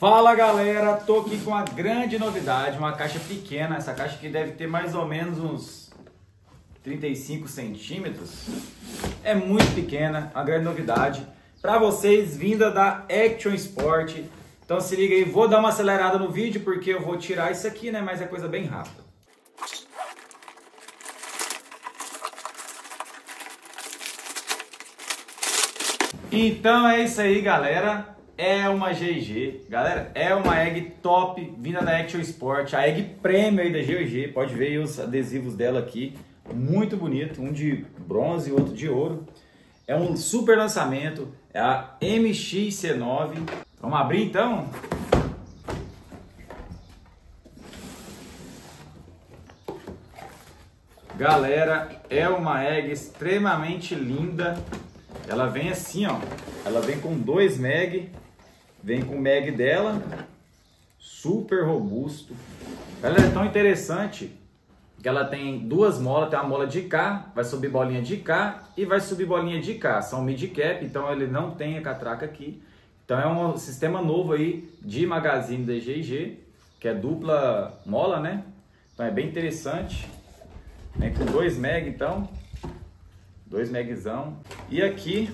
Fala galera, tô aqui com uma grande novidade, uma caixa pequena. Essa caixa aqui deve ter mais ou menos uns 35 centímetros. É muito pequena, uma grande novidade para vocês, vinda da Action Sport. Então se liga aí, vou dar uma acelerada no vídeo porque eu vou tirar isso aqui, né? Mas é coisa bem rápida. Então é isso aí, galera. É uma GG, galera, é uma egg top vinda da Action Sport, a egg premium aí da GG. Pode ver aí os adesivos dela aqui, muito bonito, um de bronze e outro de ouro. É um super lançamento, é a MX-C9. Vamos abrir então? Galera, é uma egg extremamente linda. Ela vem assim, ó, ela vem com 2 meg. Vem com o mag dela, super robusto. Ela é tão interessante que ela tem 2 molas, tem uma mola de cá, vai subir bolinha de cá e vai subir bolinha de cá. São mid-cap, então ele não tem a catraca aqui. Então é um sistema novo aí de magazine da GG, que é dupla mola, né? Então é bem interessante. Vem com 2 meg, então. 2 megzão. E aqui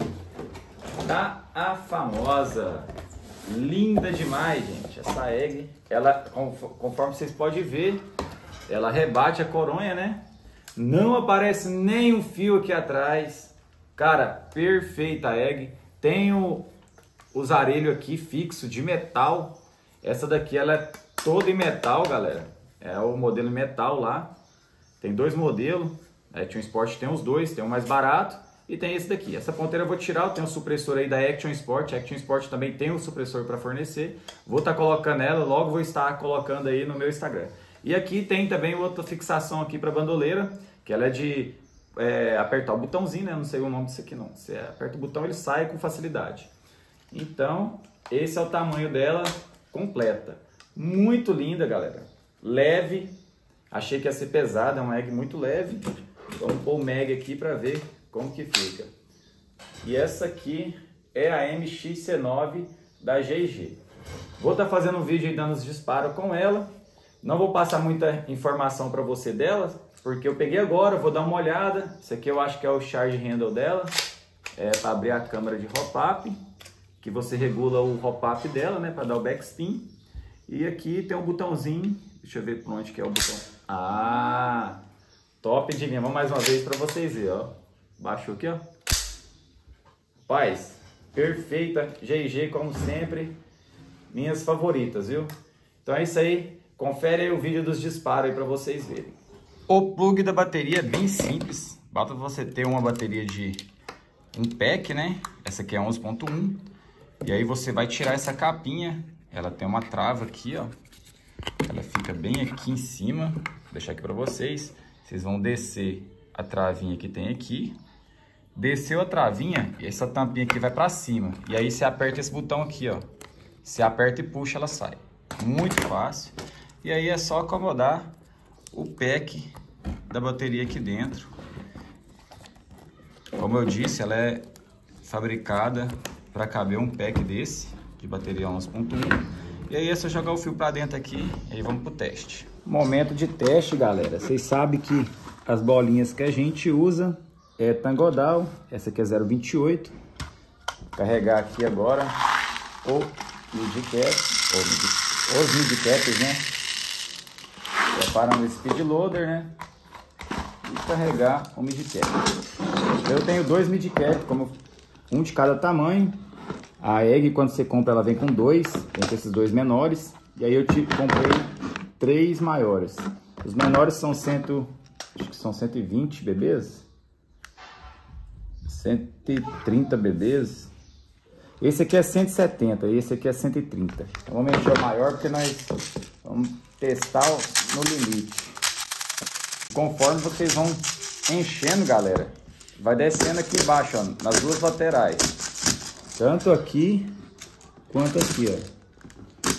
tá a famosa... Linda demais, gente, essa egg. Ela, conforme vocês podem ver, ela rebate a coronha, né? Não aparece nenhum fio aqui atrás. Cara, perfeita a egg. Tem os arelhos aqui fixo de metal. Essa daqui ela é toda em metal, galera. É o modelo metal lá. Tem 2 modelos. A Action Sport tem os 2, tem um mais barato. E tem esse daqui. Essa ponteira eu vou tirar, eu tenho um supressor aí da Action Sport. A Action Sport também tem um supressor para fornecer. Vou estar colocando ela, logo vou estar colocando aí no meu Instagram. E aqui tem também outra fixação aqui para bandoleira, que ela é de apertar o botãozinho, né? Eu não sei o nome disso aqui não. Você aperta o botão, ele sai com facilidade. Então, esse é o tamanho dela completa. Muito linda, galera. Leve. Achei que ia ser pesada, é uma egg muito leve. Vamos pôr o mag aqui para ver como que fica. E essa aqui é a MX-C9 da GG. Vou estar fazendo um vídeo aí dando os disparos com ela. Não vou passar muita informação para você dela, porque eu peguei agora, vou dar uma olhada. Isso aqui eu acho que é o charge handle dela. É para abrir a câmera de hop-up, que você regula o hop-up dela, né, para dar o backspin. E aqui tem um botãozinho, deixa eu ver por onde que é o botão. Ah, top de linha. Vamos mais uma vez para vocês verem, ó. Baixou aqui, ó. Paz, perfeita, GG como sempre, minhas favoritas, viu? Então é isso aí, confere aí o vídeo dos disparos aí para vocês verem. O plug da bateria é bem simples, basta você ter uma bateria de um pack, né? Essa aqui é 11.1, e aí você vai tirar essa capinha, ela tem uma trava aqui, ó. Ela fica bem aqui em cima, vou deixar aqui para vocês. Vocês vão descer a travinha que tem aqui. Desceu a travinha, e essa tampinha aqui vai para cima. E aí você aperta esse botão aqui, ó. Você aperta e puxa, ela sai. Muito fácil. E aí é só acomodar o pack da bateria aqui dentro. Como eu disse, ela é fabricada para caber um pack desse, de bateria 11.1. E aí é só jogar o fio para dentro aqui, e aí vamos pro teste. Momento de teste, galera. Vocês sabem que as bolinhas que a gente usa é Tangodal, essa aqui é 0,28. Carregar aqui agora o mid-cap, os mid-caps, né? Preparando o speed loader, né? E carregar o mid-cap. Eu tenho 2 mid-cap, como um de cada tamanho. A egg, quando você compra, ela vem com 2, tem esses 2 menores. E aí eu comprei 3 maiores. Os menores são acho que são 120 bebês. 130 bebês. Esse aqui é 170 e esse aqui é 130. Então vamos encher o maior porque nós vamos testar no limite. Conforme vocês vão enchendo, galera, vai descendo aqui embaixo, ó, nas 2 laterais. Tanto aqui quanto aqui, ó.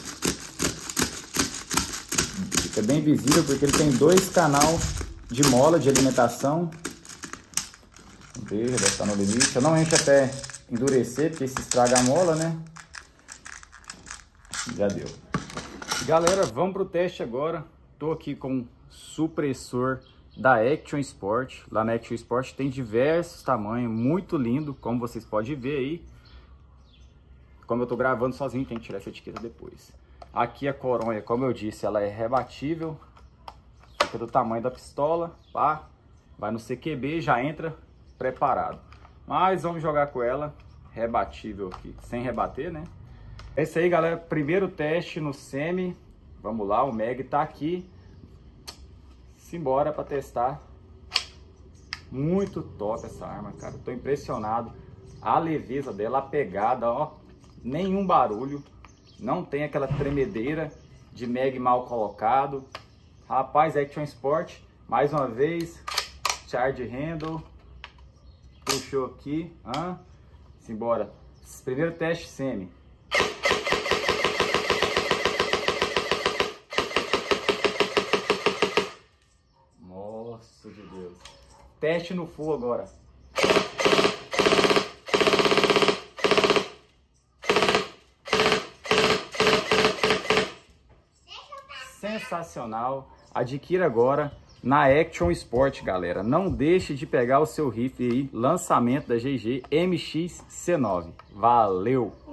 Fica bem visível porque ele tem 2 canais de mola de alimentação. Deve estar no limite. Eu não encho até endurecer, porque se estraga a mola, né? Já deu. Galera, vamos pro teste agora. Tô aqui com supressor da Action Sport. Lá na Action Sport tem diversos tamanhos, muito lindo, como vocês podem ver aí. Como eu tô gravando sozinho, tem que tirar essa etiqueta depois. Aqui a coronha, como eu disse, ela é rebatível. Fica do tamanho da pistola, pá. Vai no CQB, já entra preparado. Mas vamos jogar com ela rebatível aqui, sem rebater, né? É isso aí, galera. Primeiro teste no semi. Vamos lá, o Mag tá aqui. Simbora para testar. Muito top essa arma, cara. Tô impressionado. A leveza dela, a pegada, ó. Nenhum barulho. Não tem aquela tremedeira de Mag mal colocado. Rapaz, Action Sport, mais uma vez. Charge handle. Puxou aqui. Simbora. Primeiro teste semi. Nossa de Deus. Teste no full agora. Sensacional. Adquira agora na Action Sport, galera. Não deixe de pegar o seu rifle aí, lançamento da GG MX C9. Valeu!